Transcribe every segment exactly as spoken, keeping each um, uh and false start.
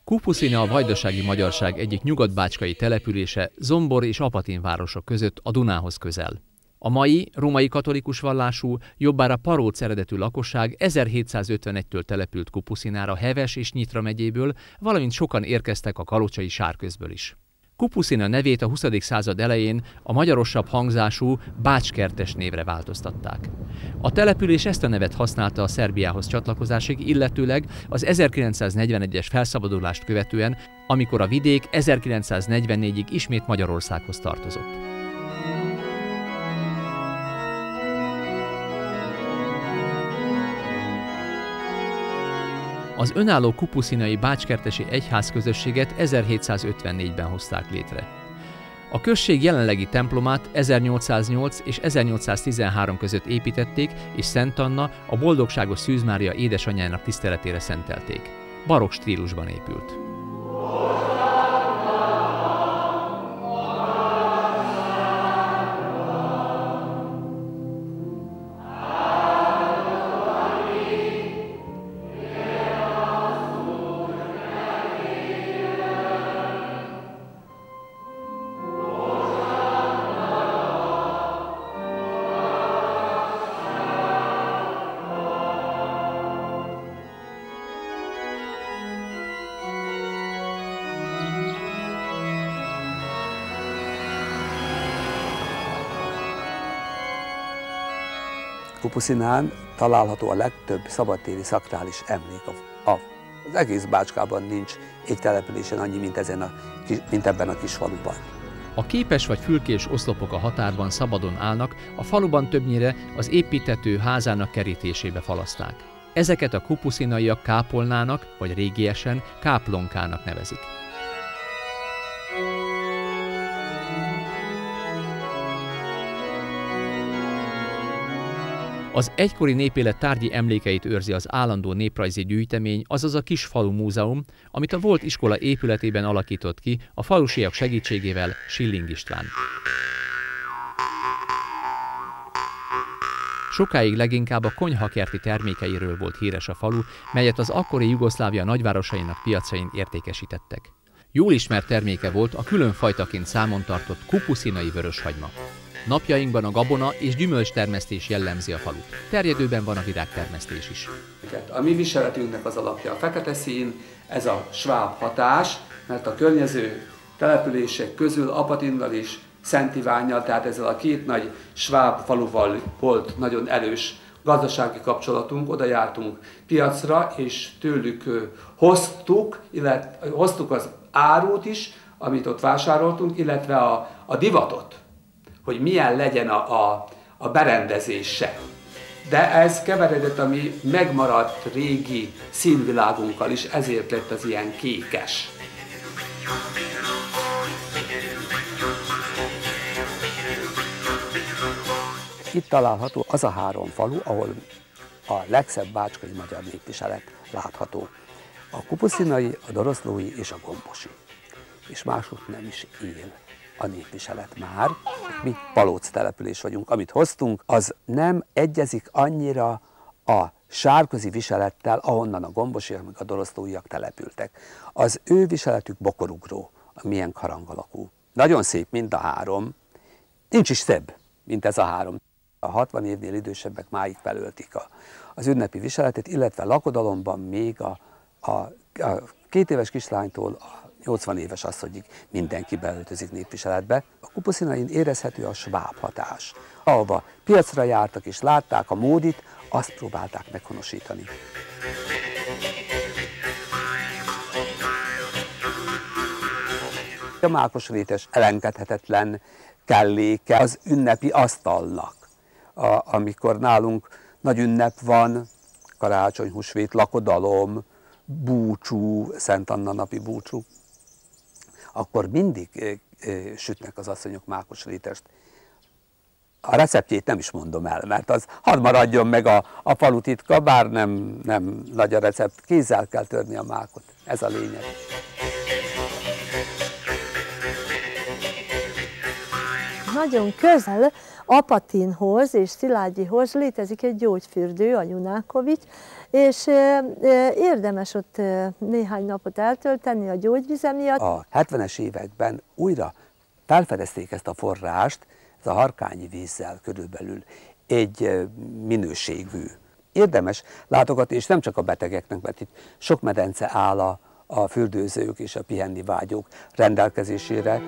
Kupuszina a vajdasági magyarság egyik nyugat-bácskai települése Zombor és Apatin városok között a Dunához közel. A mai, római katolikus vallású, jobbára paróc eredetű lakosság ezerhétszázötvenegytől települt Kupuszinára Heves és Nyitra megyéből, valamint sokan érkeztek a kalocsai Sárközből is. Kupuszina nevét a huszadik század elején a magyarosabb hangzású Bács-Kertes névre változtatták. A település ezt a nevet használta a Szerbiához csatlakozásig, illetőleg az ezerkilencszáznegyvenegyes felszabadulást követően, amikor a vidék ezerkilencszáznegyvennégyig ismét Magyarországhoz tartozott. Az önálló kupuszinai bács-kertesi egyházközösséget ezerhétszázötvennégyben hozták létre. A község jelenlegi templomát ezernyolcszáznyolc és ezernyolcszáztizenhárom között építették, és Szent Anna, a Boldogságos Szűz Mária édesanyjának tiszteletére szentelték. Barokk stílusban épült. Kupuszinán található a legtöbb szabadtéri szakrális emlék. A, a, az egész Bácskában nincs egy településen annyi, mint, ezen a, mint ebben a kis faluban. A képes vagy fülkés oszlopok a határban szabadon állnak, a faluban többnyire az építtető házának kerítésébe falaszták. Ezeket a kupuszinaiak kápolnának, vagy régiesen káplonkának nevezik. Az egykori népélet tárgyi emlékeit őrzi az állandó néprajzi gyűjtemény, azaz a Kisfalu Múzeum, amit a volt iskola épületében alakított ki a falusiak segítségével Schilling István. Sokáig leginkább a konyhakerti termékeiről volt híres a falu, melyet az akkori Jugoszlávia nagyvárosainak piacain értékesítettek. Jól ismert terméke volt a különfajtaként számon tartott kupuszinai vöröshagyma. Napjainkban a gabona és gyümölcstermesztés jellemzi a falut. Terjedőben van a virágtermesztés is. A mi viseletünknek az alapja a fekete szín, ez a sváb hatás, mert a környező települések közül Apatinnal és Szent Ivánnyal, tehát ezzel a két nagy sváb faluval volt nagyon erős gazdasági kapcsolatunk, oda jártunk piacra, és tőlük hoztuk, illetve hoztuk az árut is, amit ott vásároltunk, illetve a, a divatot, hogy milyen legyen a, a, a berendezése. De ez keveredett a mi megmaradt régi színvilágunkkal is, ezért lett az ilyen kékes. Itt található az a három falu, ahol a legszebb bácskai magyar népviselet látható. A kupuszinai, a doroszlói és a gombosi. És másút nem is él a népviselet már. Mi palóc település vagyunk. Amit hoztunk, az nem egyezik annyira a sárközi viselettel, ahonnan a gombosiak meg a doroszlóiak települtek. Az ő viseletük bokorugró, a milyen harang alakú. Nagyon szép mind a három, nincs is szebb, mint ez a három. A hatvan évnél idősebbek máig felöltik a, az ünnepi viseletet, illetve lakodalomban még a, a, a két éves kislánytól a nyolcvan éves asszonyig mindenki beöltözik népviseletbe. A kupuszinain érezhető a sváb hatás. Ahova piacra jártak és látták a módit, azt próbálták meghonosítani. A mákosrétes elengedhetetlen kelléke az ünnepi asztalnak. A, amikor nálunk nagy ünnep van, karácsony, húsvét, lakodalom, búcsú, Szent Anna napi búcsú, akkor mindig e, e, sütnek az asszonyok mákosrétest. A receptjét nem is mondom el, mert az hadd maradjon meg a, a falu titka, bár nem, nem nagy a recept, kézzel kell törni a mákot, ez a lényeg. nagyon közel Apatinhoz és Szilágyihoz létezik egy gyógyfürdő, a Junákovics, és érdemes ott néhány napot eltölteni a gyógyvize miatt. A hetvenes években újra felfedezték ezt a forrást, ez a harkányi vízzel körülbelül egy minőségű. Érdemes látogatni, és nem csak a betegeknek, mert itt sok medence áll a, a fürdőzők és a pihenni vágyók rendelkezésére.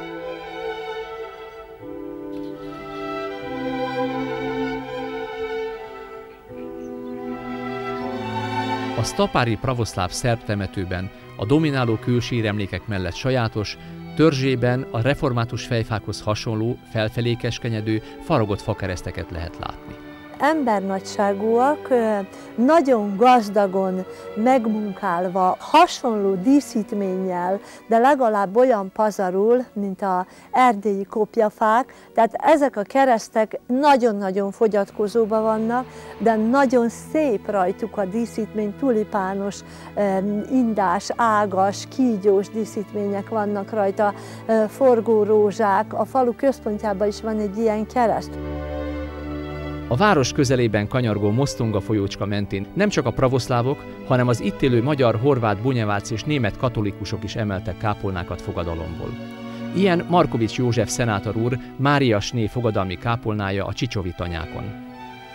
A sztapári pravoszláv szerb temetőben a domináló külsíremlékek mellett sajátos, törzsében a református fejfákhoz hasonló, felfelé keskenyedő, faragott fakereszteket lehet látni. Embernagyságúak, nagyon gazdagon megmunkálva, hasonló díszítménnyel, de legalább olyan pazarul, mint az erdélyi kopjafák. Tehát ezek a keresztek nagyon-nagyon fogyatkozóban vannak, de nagyon szép rajtuk a díszítmény, tulipános, indás, ágas, kígyós díszítmények vannak rajta, forgórózsák. A falu központjában is van egy ilyen kereszt. A város közelében kanyargó Mostonga folyócska mentén nem csak a pravoszlávok, hanem az itt élő magyar, horvát, bunyevác és német katolikusok is emeltek kápolnákat fogadalomból. Ilyen Markovics József szenátor úr Máriasné fogadalmi kápolnája a Csicsovi tanyákon.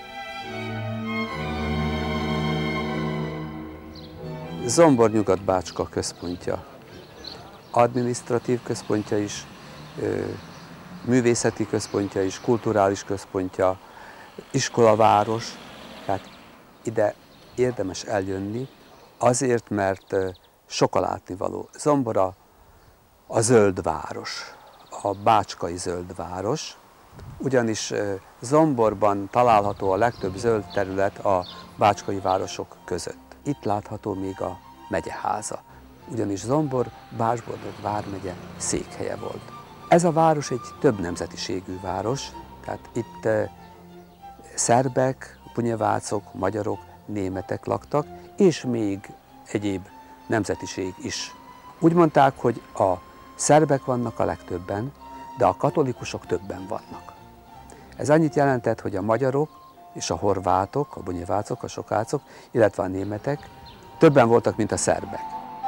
Zombor-Nyugat-Bácska központja, adminisztratív központja is, művészeti központja is, kulturális központja, iskolaváros, tehát ide érdemes eljönni, azért, mert sok a látnivaló. Zombor a zöld város, a bácskai zöld város, ugyanis Zomborban található a legtöbb zöld terület a bácskai városok között. Itt látható még a megyeháza, ugyanis Zombor Bács-Boldog vármegye székhelye volt. Ez a város egy több nemzetiségű város, tehát itt szerbek, bunyevácok, magyarok, németek laktak, és még egyéb nemzetiség is. Úgy mondták, hogy a szerbek vannak a legtöbben, de a katolikusok többen vannak. Ez annyit jelentett, hogy a magyarok és a horvátok, a bunyevácok, a sokácok, illetve a németek többen voltak, mint a szerbek.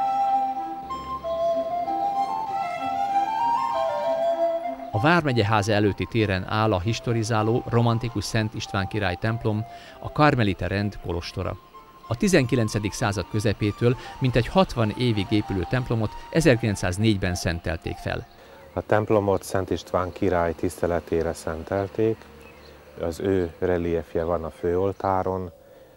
A vármegyeháza előtti téren áll a historizáló, romantikus Szent István király templom, a karmelita rend kolostora. A tizenkilencedik század közepétől mintegy hatvan évig épülő templomot ezerkilencszáznégyben szentelték fel. A templomot Szent István király tiszteletére szentelték, az ő reliefje van a főoltáron,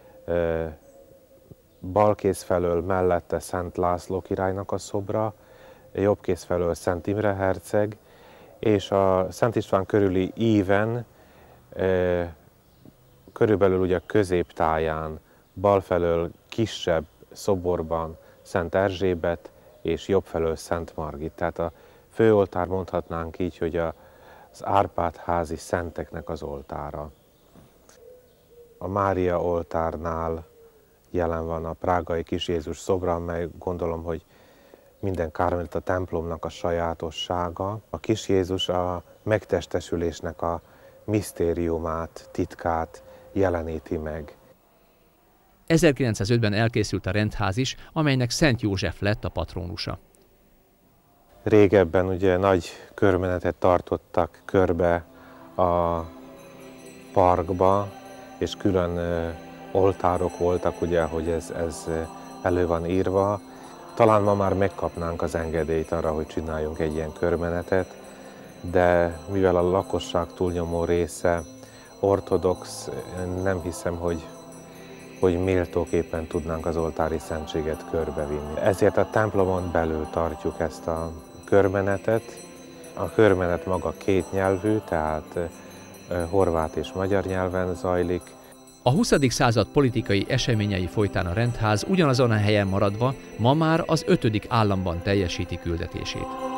balkész felől mellette Szent László királynak a szobra, jobbkész felől Szent Imre herceg, és a Szent István körüli íven, e, körülbelül ugye a középtáján, bal felől kisebb szoborban Szent Erzsébet, és jobb felől Szent Margit. Tehát a főoltár mondhatnánk így, hogy a, az Árpád-házi szenteknek az oltára. A Mária oltárnál jelen van a prágai Kis Jézus szobra, amely gondolom, hogy minden karmelita templomnak a sajátossága. A Kis Jézus a megtestesülésnek a misztériumát, titkát jeleníti meg. ezerkilencszázötben elkészült a rendház is, amelynek Szent József lett a patrónusa. Régebben ugye nagy körmenetet tartottak körbe a parkba, és külön oltárok voltak, ugye, hogy ez, ez elő van írva. Talán ma már megkapnánk az engedélyt arra, hogy csináljunk egy ilyen körmenetet, de mivel a lakosság túlnyomó része ortodox, nem hiszem, hogy, hogy méltóképpen tudnánk az oltári szentséget körbevinni. Ezért a templomon belül tartjuk ezt a körmenetet. A körmenet maga két nyelvű, tehát horvát és magyar nyelven zajlik. A huszadik század politikai eseményei folytán a rendház ugyanazon a helyen maradva ma már az ötödik államban teljesíti küldetését.